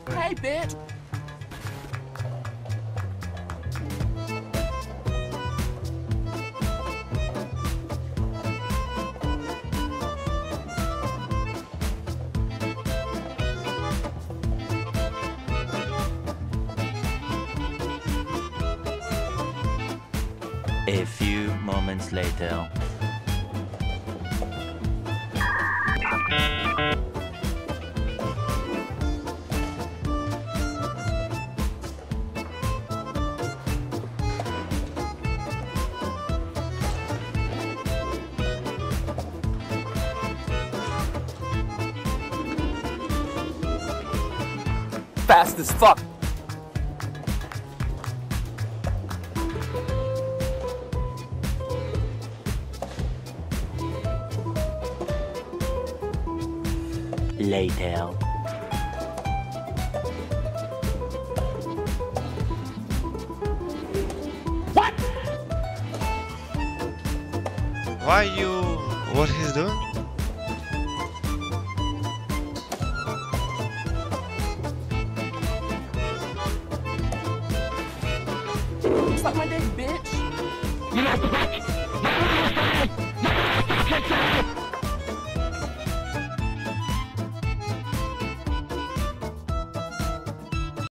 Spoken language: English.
Hey, bitch! A few moments later. Fast as fuck! Later. What? Why you... what he's doing? Suck my dick, bitch!